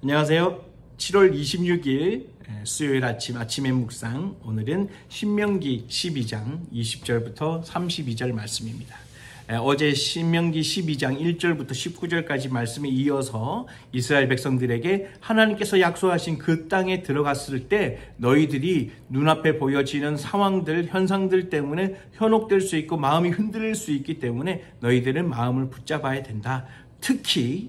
안녕하세요. 7월 26일 수요일 아침의 묵상, 오늘은 신명기 12장 20절부터 32절 말씀입니다. 어제 신명기 12장 1절부터 19절까지 말씀에 이어서 이스라엘 백성들에게 하나님께서 약속하신 그 땅에 들어갔을 때 너희들이 눈앞에 보여지는 상황들, 현상들 때문에 현혹될 수 있고 마음이 흔들릴 수 있기 때문에 너희들은 마음을 붙잡아야 된다. 특히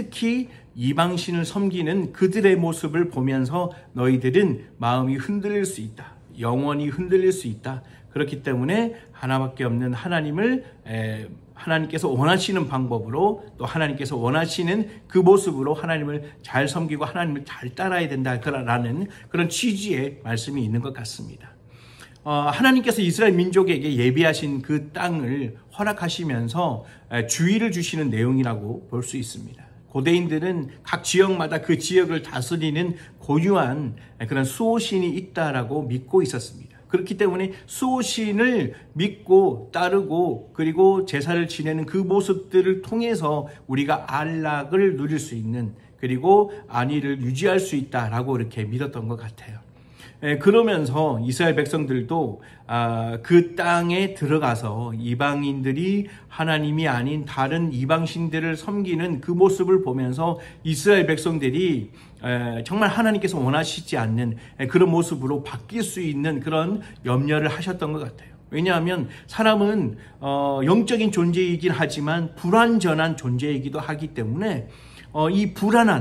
이방신을 섬기는 그들의 모습을 보면서 너희들은 마음이 흔들릴 수 있다. 영원히 흔들릴 수 있다. 그렇기 때문에 하나밖에 없는 하나님을 하나님께서 원하시는 방법으로 또 하나님께서 원하시는 그 모습으로 하나님을 잘 섬기고 하나님을 잘 따라야 된다라는 그런 취지의 말씀이 있는 것 같습니다. 하나님께서 이스라엘 민족에게 예비하신 그 땅을 허락하시면서 주의를 주시는 내용이라고 볼 수 있습니다. 고대인들은 각 지역마다 그 지역을 다스리는 고유한 그런 수호신이 있다라고 믿고 있었습니다. 그렇기 때문에 수호신을 믿고 따르고 그리고 제사를 지내는 그 모습들을 통해서 우리가 안락을 누릴 수 있는, 그리고 안위를 유지할 수 있다라고 이렇게 믿었던 것 같아요. 그러면서 이스라엘 백성들도 그 땅에 들어가서 이방인들이 하나님이 아닌 다른 이방신들을 섬기는 그 모습을 보면서 이스라엘 백성들이 정말 하나님께서 원하시지 않는 그런 모습으로 바뀔 수 있는 그런 염려를 하셨던 것 같아요. 왜냐하면 사람은 영적인 존재이긴 하지만 불완전한 존재이기도 하기 때문에 이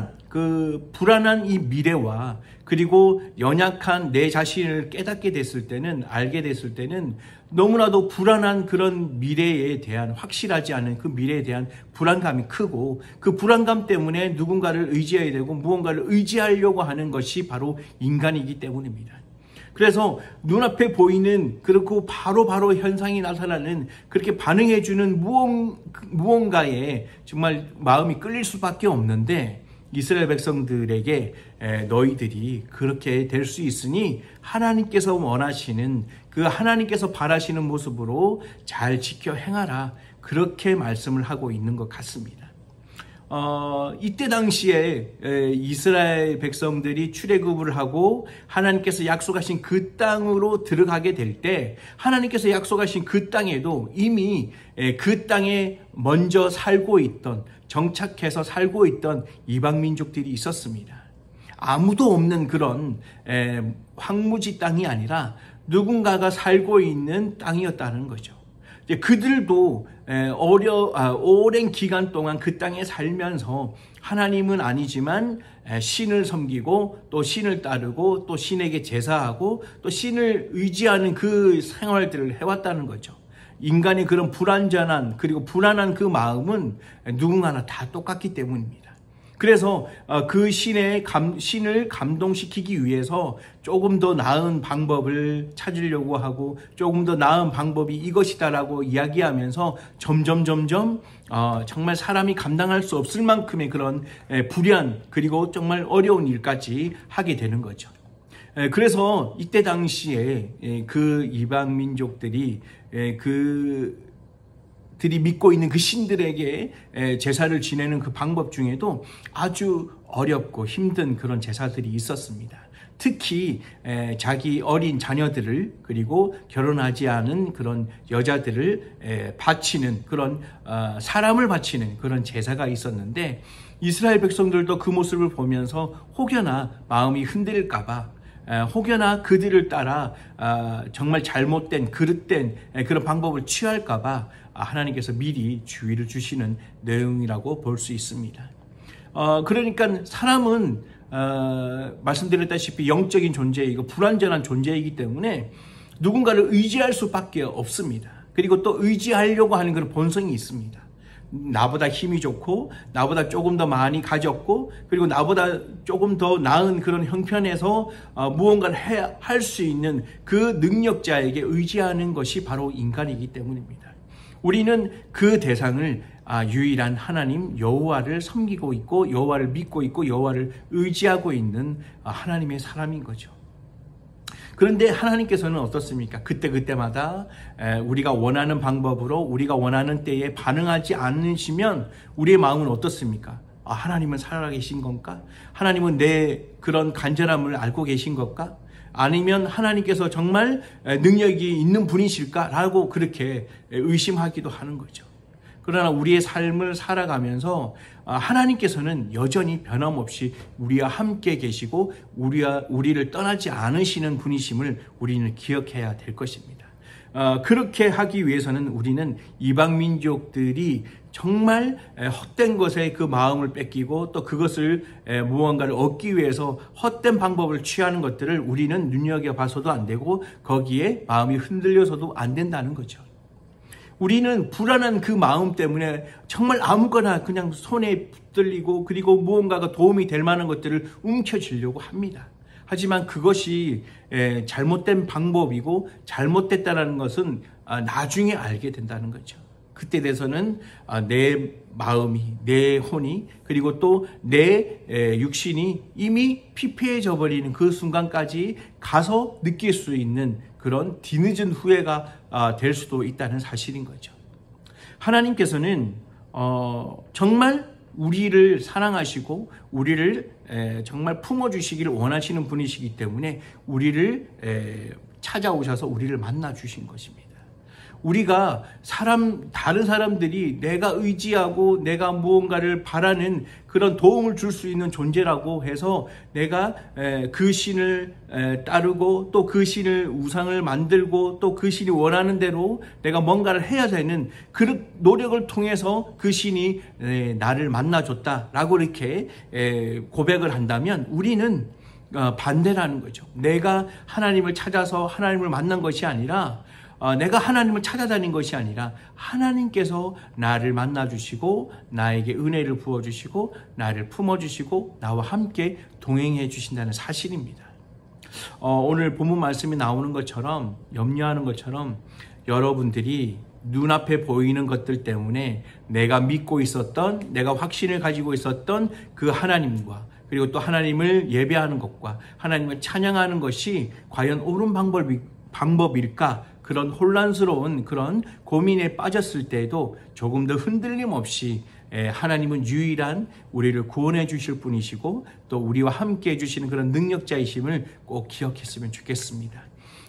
불안한 이 미래와 그리고 연약한 내 자신을 깨닫게 됐을 때는, 알게 됐을 때는 너무나도 불안한 그런 미래에 대한, 확실하지 않은 그 미래에 대한 불안감이 크고, 그 불안감 때문에 누군가를 의지해야 되고 무언가를 의지하려고 하는 것이 바로 인간이기 때문입니다. 그래서 눈앞에 보이는, 그렇고 바로 현상이 나타나는, 그렇게 반응해주는 무언가에 정말 마음이 끌릴 수밖에 없는데, 이스라엘 백성들에게 너희들이 그렇게 될 수 있으니 하나님께서 원하시는, 그 하나님께서 바라시는 모습으로 잘 지켜 행하라, 그렇게 말씀을 하고 있는 것 같습니다. 이때 당시에 이스라엘 백성들이 출애굽을 하고 하나님께서 약속하신 그 땅으로 들어가게 될 때, 하나님께서 약속하신 그 땅에도 이미 그 땅에 먼저 살고 있던, 정착해서 살고 있던 이방 민족들이 있었습니다. 아무도 없는 그런 황무지 땅이 아니라 누군가가 살고 있는 땅이었다는 거죠. 그들도 오랜 기간 동안 그 땅에 살면서 하나님은 아니지만 신을 섬기고 또 신을 따르고 또 신에게 제사하고 또 신을 의지하는 그 생활들을 해왔다는 거죠. 인간의 그런 불완전한 그리고 불안한 그 마음은 누군가나 다 똑같기 때문입니다. 그래서 그 신을 감동시키기 위해서 조금 더 나은 방법을 찾으려고 하고, 조금 더 나은 방법이 이것이다라고 이야기하면서 점점 정말 사람이 감당할 수 없을 만큼의 그런 불안, 그리고 정말 어려운 일까지 하게 되는 거죠. 그래서 이때 당시에 그 이방 민족들이 그들이 믿고 있는 그 신들에게 제사를 지내는 그 방법 중에도 아주 어렵고 힘든 그런 제사들이 있었습니다. 특히 자기 어린 자녀들을, 그리고 결혼하지 않은 그런 여자들을 바치는 그런 사람을 바치는 그런 제사가 있었는데, 이스라엘 백성들도 그 모습을 보면서 혹여나 마음이 흔들릴까봐, 혹여나 그들을 따라 정말 잘못된, 그릇된 그런 방법을 취할까봐 하나님께서 미리 주의를 주시는 내용이라고 볼 수 있습니다. 그러니까 사람은 말씀드렸다시피 영적인 존재이고 불완전한 존재이기 때문에 누군가를 의지할 수밖에 없습니다. 그리고 또 의지하려고 하는 그런 본성이 있습니다. 나보다 힘이 좋고, 나보다 조금 더 많이 가졌고, 그리고 나보다 조금 더 나은 그런 형편에서 무언가를 할 수 있는 그 능력자에게 의지하는 것이 바로 인간이기 때문입니다. 우리는 그 대상을 유일한 하나님 여호와를 섬기고 있고, 여호와를 믿고 있고, 여호와를 의지하고 있는 하나님의 사람인 거죠. 그런데 하나님께서는 어떻습니까? 그때마다 우리가 원하는 방법으로, 우리가 원하는 때에 반응하지 않으시면 우리의 마음은 어떻습니까? 하나님은 살아계신 건가? 하나님은 내 그런 간절함을 알고 계신 걸까? 아니면 하나님께서 정말 능력이 있는 분이실까라고 그렇게 의심하기도 하는 거죠. 그러나 우리의 삶을 살아가면서 하나님께서는 여전히 변함없이 우리와 함께 계시고 우리를 떠나지 않으시는 분이심을 우리는 기억해야 될 것입니다. 그렇게 하기 위해서는 우리는 이방 민족들이 정말 헛된 것에 그 마음을 뺏기고 또 그것을 무언가를 얻기 위해서 헛된 방법을 취하는 것들을 우리는 눈여겨봐서도 안 되고 거기에 마음이 흔들려서도 안 된다는 거죠. 우리는 불안한 그 마음 때문에 정말 아무거나 그냥 손에 붙들리고 그리고 무언가가 도움이 될 만한 것들을 움켜쥐려고 합니다. 하지만 그것이 잘못된 방법이고 잘못됐다는 것은 나중에 알게 된다는 거죠. 그때 돼서는 내 마음이, 내 혼이, 그리고 또 내 육신이 이미 피폐해져 버리는 그 순간까지 가서 느낄 수 있는 그런 뒤늦은 후회가 될 수도 있다는 사실인 거죠. 하나님께서는 정말 우리를 사랑하시고 우리를 정말 품어주시기를 원하시는 분이시기 때문에 우리를 찾아오셔서 우리를 만나 주신 것입니다. 우리가 다른 사람들이 내가 의지하고 내가 무언가를 바라는 그런 도움을 줄 수 있는 존재라고 해서 내가 그 신을 따르고 또 그 신을 우상을 만들고 또 그 신이 원하는 대로 내가 뭔가를 해야 되는 그 노력을 통해서 그 신이 나를 만나줬다라고 이렇게 고백을 한다면 우리는 반대라는 거죠. 내가 하나님을 찾아서 하나님을 만난 것이 아니라 내가 하나님을 찾아다닌 것이 아니라 하나님께서 나를 만나주시고 나에게 은혜를 부어주시고 나를 품어주시고 나와 함께 동행해 주신다는 사실입니다. 오늘 본문 말씀이 나오는 것처럼 염려하는 것처럼 여러분들이 눈앞에 보이는 것들 때문에 내가 믿고 있었던 내가 확신을 가지고 있었던 그 하나님과 그리고 또 하나님을 예배하는 것과 하나님을 찬양하는 것이 과연 옳은 방법일까? 그런 혼란스러운 그런 고민에 빠졌을 때에도 조금 더 흔들림 없이 하나님은 유일한 우리를 구원해 주실 분이시고 또 우리와 함께 해주시는 그런 능력자이심을 꼭 기억했으면 좋겠습니다.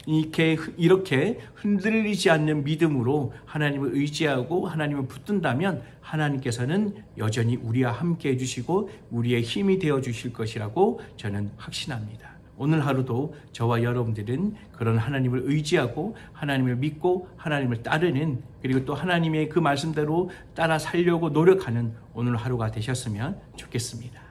이렇게 흔들리지 않는 믿음으로 하나님을 의지하고 하나님을 붙든다면 하나님께서는 여전히 우리와 함께 해주시고 우리의 힘이 되어 주실 것이라고 저는 확신합니다. 오늘 하루도 저와 여러분들은 그런 하나님을 의지하고 하나님을 믿고 하나님을 따르는 그리고 또 하나님의 그 말씀대로 따라 살려고 노력하는 오늘 하루가 되셨으면 좋겠습니다.